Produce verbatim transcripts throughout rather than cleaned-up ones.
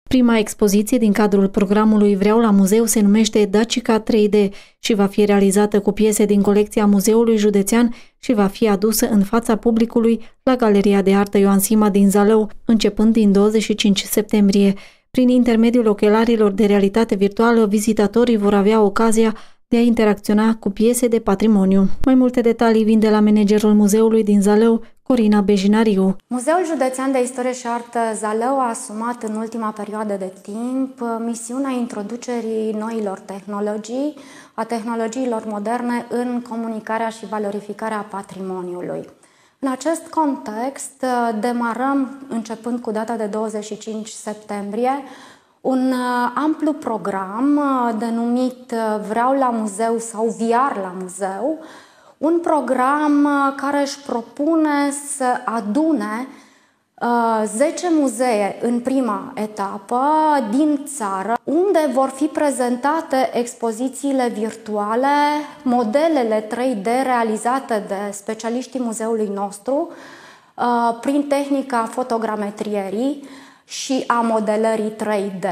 Prima expoziție din cadrul programului Vreau la muzeu se numește Dacica trei D și va fi realizată cu piese din colecția Muzeului Județean și va fi adusă în fața publicului la Galeria de Artă Ioan Sima din Zalău, începând din douăzeci și cinci septembrie. Prin intermediul ochelarilor de realitate virtuală, vizitatorii vor avea ocazia de a interacționa cu piese de patrimoniu. Mai multe detalii vin de la managerul muzeului din Zalău, Corina Bejinariu. Muzeul Județean de Istorie și Artă Zalău a asumat în ultima perioadă de timp misiunea introducerii noilor tehnologii, a tehnologiilor moderne în comunicarea și valorificarea patrimoniului. În acest context, demarăm, începând cu data de douăzeci și cinci septembrie, un amplu program denumit Vreau la muzeu sau V R la muzeu, un program care își propune să adune zece muzee în prima etapă din țară, unde vor fi prezentate expozițiile virtuale, modelele trei D realizate de specialiștii muzeului nostru prin tehnica fotogrametrierii și a modelării trei D.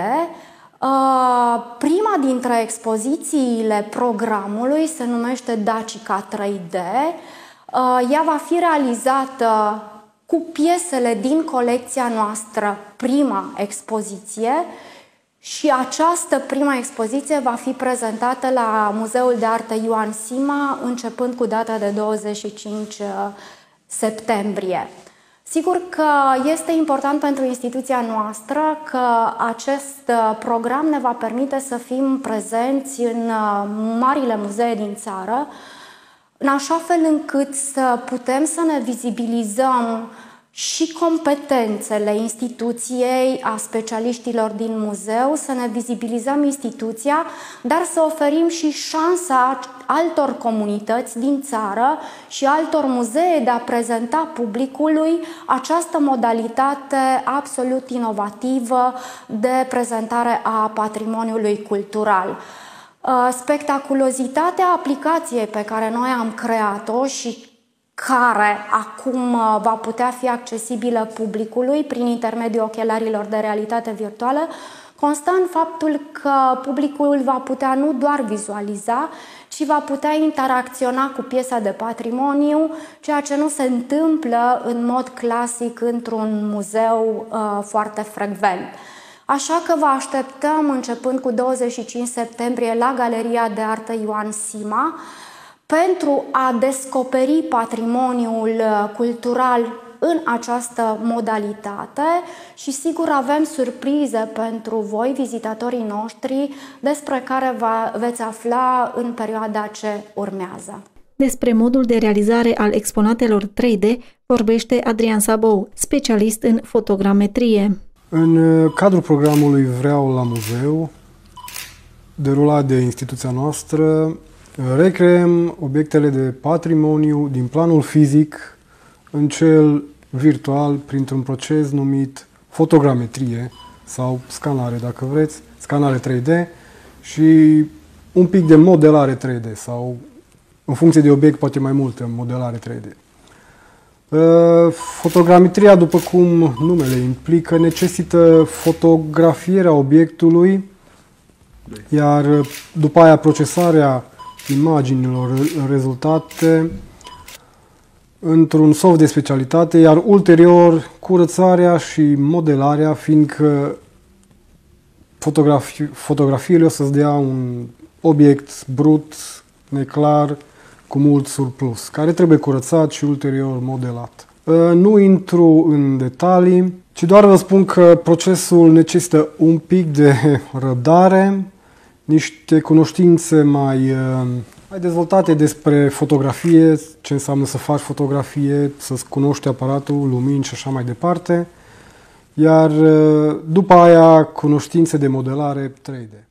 Prima dintre expozițiile programului se numește Dacica trei D. Ea va fi realizată cu piesele din colecția noastră, prima expoziție, și această prima expoziție va fi prezentată la Muzeul de Artă Ioan Sima, începând cu data de douăzeci și cinci septembrie. Sigur că este important pentru instituția noastră că acest program ne va permite să fim prezenți în marile muzee din țară, în așa fel încât să putem să ne vizibilizăm și competențele instituției, a specialiștilor din muzeu, să ne vizibilizăm instituția, dar să oferim și șansa altor comunități din țară și altor muzee de a prezenta publicului această modalitate absolut inovativă de prezentare a patrimoniului cultural. Spectaculozitatea aplicației pe care noi am creat-o și care acum va putea fi accesibilă publicului prin intermediul ochelarilor de realitate virtuală, constă în faptul că publicul va putea nu doar vizualiza, ci va putea interacționa cu piesa de patrimoniu, ceea ce nu se întâmplă în mod clasic într-un muzeu uh, foarte frecvent. Așa că vă așteptăm începând cu douăzeci și cinci septembrie la Galeria de Artă Ioan Sima pentru a descoperi patrimoniul cultural în această modalitate și sigur avem surprize pentru voi, vizitatorii noștri, despre care va, veți afla în perioada ce urmează. Despre modul de realizare al exponatelor trei D vorbește Adrian Sabou, specialist în fotogrametrie. În cadrul programului Vreau la muzeu, derulat de instituția noastră, recreăm obiectele de patrimoniu din planul fizic în cel virtual printr-un proces numit fotogrametrie sau scanare, dacă vreți, scanare trei D și un pic de modelare trei D sau, în funcție de obiect, poate mai multă modelare trei D. Fotogrametria, după cum numele implică, necesită fotografierea obiectului, iar după aia procesarea imaginilor rezultate într-un soft de specialitate, iar ulterior curățarea și modelarea, fiindcă fotografi fotografiile o să-ți dea un obiect brut, neclar, cu mult surplus, care trebuie curățat și ulterior modelat. Nu intru în detalii, ci doar vă spun că procesul necesită un pic de răbdare, niște cunoștințe mai, mai dezvoltate despre fotografie, ce înseamnă să faci fotografie, să-ți cunoști aparatul, lumini și așa mai departe, iar după aia cunoștințe de modelare trei D.